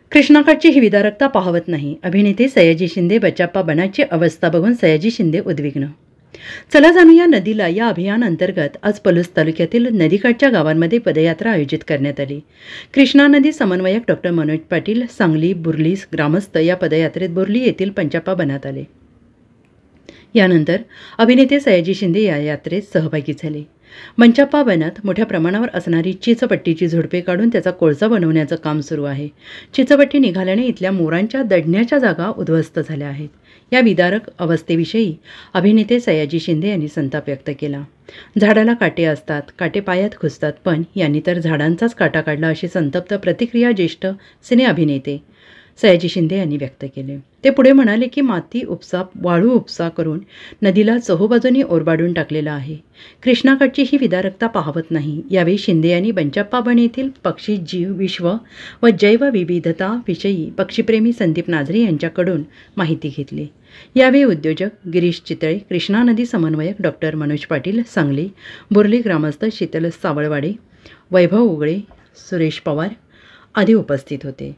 कृष्णाकाठची ही विदारकता पाहवत नाही. अभिनेते सयाजी शिंदे बचाप्पा बनाची अवस्था बघून सयाजी शिंदे उद्विग्न. चला जाणूया नदीला या अभियान अंतर्गत आज पलूस तालुक्यातील नदीकाठच्या गावांमध्ये पदयात्रा आयोजित करण्यात आली. कृष्णा नदी समन्वयक डॉक्टर मनोज पाटील, सांगली, बुर्ली ग्रामस्थ या पदयात्रेत बुर्ली येथील पंचाप्पा बनात आले. यानंतर अभिनेते सयाजी शिंदे या यात्रेत सहभागी झाले. मंचाप्पा बनात मोठ्या प्रमाणावर असणारी चिचपट्टीची झुडपे काढून त्याचा कोळसा बनवण्याचं काम सुरू आहे. चिचपट्टी निघाल्याने इथल्या मोरांच्या दडण्याच्या जागा उद्ध्वस्त झाल्या आहेत. या विदारक अवस्थेविषयी अभिनेते सयाजी शिंदे यांनी संताप व्यक्त केला. झाडाला काटे असतात, काटे पायात घुसतात, पण यांनी तर झाडांचाच काटा काढला, अशी संतप्त प्रतिक्रिया ज्येष्ठ सिने अभिनेते सयाजी शिंदे यांनी व्यक्त केले. ते पुढे म्हणाले की माती उपसा, वाळू उपसा करून नदीला चहूबाजूंनी ओरबाडून टाकलेला आहे. कृष्णाकाठची ही विदारकता पाहवत नाही. यावेळी शिंदे यांनी बंचाप्पा बन येथील पक्षी जीव विश्व व जैवविविधता विषयी पक्षीप्रेमी संदीप नाझरे यांच्याकडून माहिती घेतली. यावेळी उद्योजक गिरीश चितळे, कृष्णा नदी समन्वयक डॉक्टर मनोज पाटील, सांगली, बुर्ली ग्रामस्थ शीतल सावळवाडे, वैभव उगळे, सुरेश पवार आदी उपस्थित होते.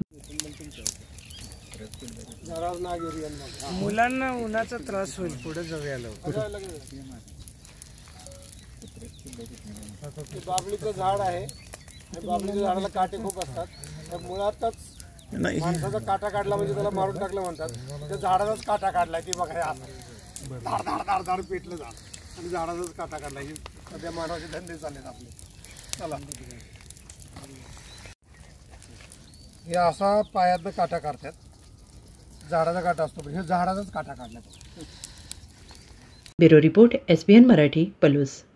मुलांना उन्हाचा त्रास होईल, पुढे जाऊया. बाबलीचं झाड आहे, बाबलीच्या झाडाला काटे खूप असतात. त्या मुळातच माणसाचा काटा काढला म्हणजे त्याला मारून टाकलं म्हणतात. त्या झाडाचाच काटा काढलाय, ती बघा धाड धाड धाड धाड पेटलं झाड आणि झाडाचाच काटा काढलाय. सध्या मानवाचे धंदे चाललेत आपले. चला, हे असा पायातनं काटा काढतात. झाडाचा काटा असतो, पण हे झाडाचाच काटा काढला. Bureau report, SBN Marathi, Palus.